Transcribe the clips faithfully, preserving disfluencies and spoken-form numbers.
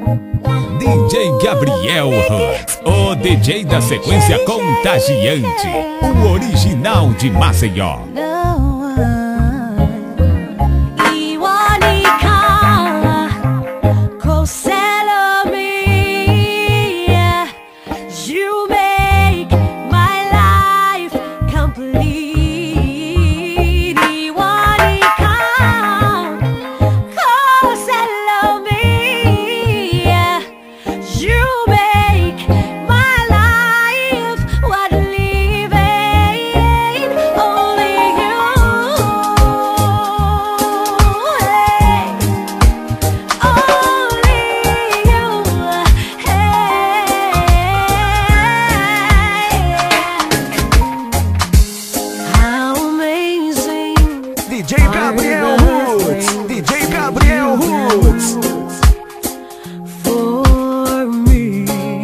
D J Gabriel Hoods, o D J da sequência contagiante, o original de Maceió. D J Gabriel Hoods, D J Gabriel Hoods. For me,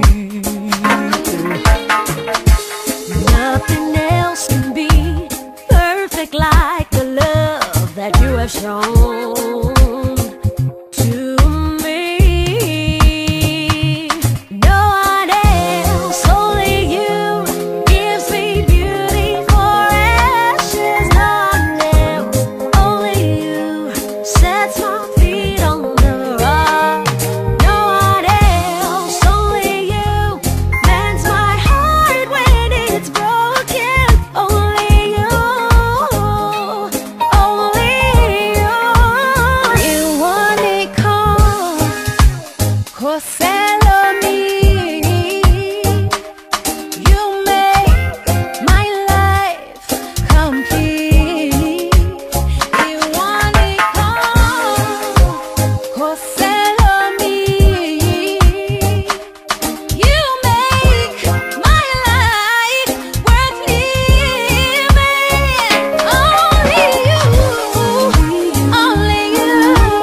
nothing else can be perfect like the love that you have shown to me. No one else, only you, gives me beauty for ashes. No one else, only you, sets my feet on the rock. No one else, only you, mends my heart when it's broken. Only you, only you. You want it cold, coselo me. You make my life complete. You want it cold, coselo me. You make my life worth living. Only you, only you,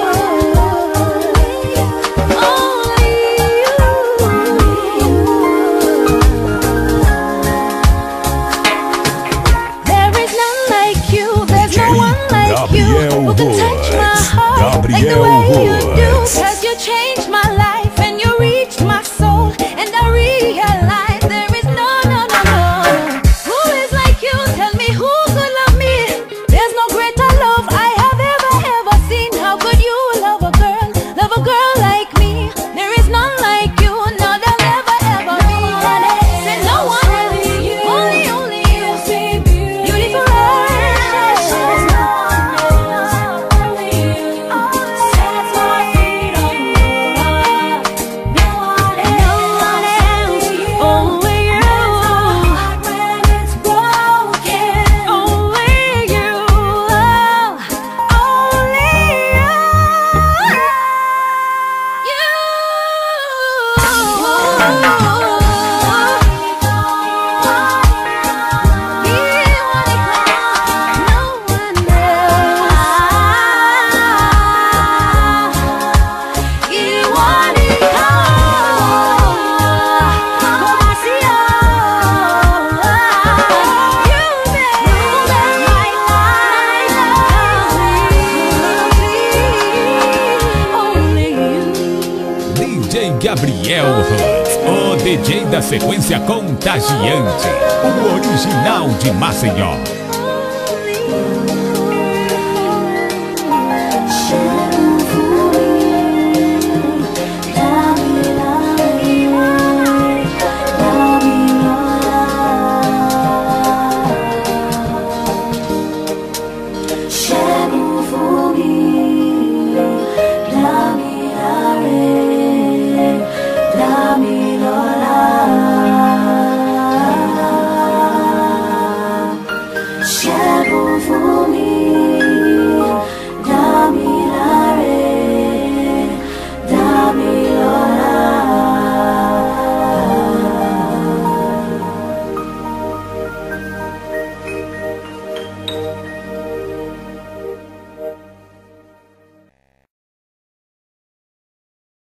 only you. There is none like you, there's no one like you who can touch my heart like the Gabriel way you do. Hoods. Cause you changed my life and you reached my soul, and I realize there is no, no, no, no. Who is like you? Tell me who could love me. There's no greater love I have ever, ever seen. How could you love a girl, love a girl like me? There is none like you, no, there'll never, ever be. Say no one else, only, only you. Beautiful ashes, no one else, only you. Sets my feet on the rock. No one else, only you. When it's broken, only you, only D J Gabriel Hoods, o D J da sequência contagiante, o original de Maceió.